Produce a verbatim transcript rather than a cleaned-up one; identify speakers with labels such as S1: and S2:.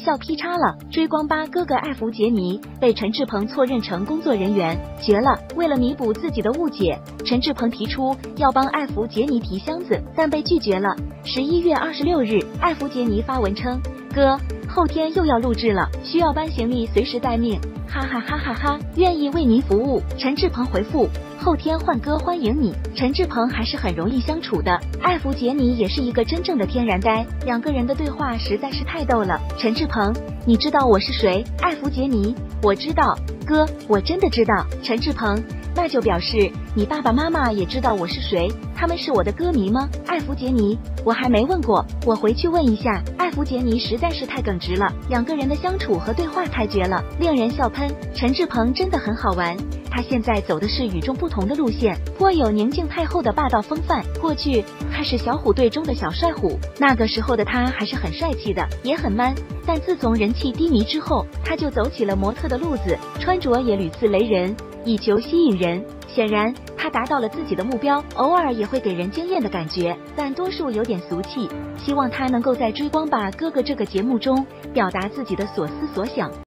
S1: 笑劈叉了！追光吧哥哥艾弗杰尼被陈志朋错认成工作人员，绝了！为了弥补自己的误解，陈志朋提出要帮艾弗杰尼提箱子，但被拒绝了。十一月二十六日，艾弗杰尼发文称：“哥，后天又要录制了，需要搬行李，随时待命。”哈哈哈哈哈！愿意为您服务。陈志朋回复：后天换歌欢迎你。陈志朋还是很容易相处的，艾弗杰尼也是一个真正的天然呆，两个人的对话实在是太逗了。陈志朋，你知道我是谁？艾弗杰尼，我知道，哥，我真的知道。陈志朋，那就表示你爸爸妈妈也知道我是谁，他们是我的歌迷吗？艾弗杰尼，我还没问过，我回去问一下。艾弗杰尼实在是太耿直了，两个人的相处和对话太绝了，令人笑喷。陈志朋真的很好玩，他现在走的是与众不同的路线，颇有宁静太后的霸道风范。过去他是小虎队中的小帅虎，那个时候的他还是很帅气的，也很 man。但自从人气低迷之后，他就走起了模特的路子，穿着也屡次雷人，以求吸引人。显然他达到了自己的目标，偶尔也会给人惊艳的感觉，但多数有点俗气。希望他能够在追光吧哥哥这个节目中表达自己的所思所想。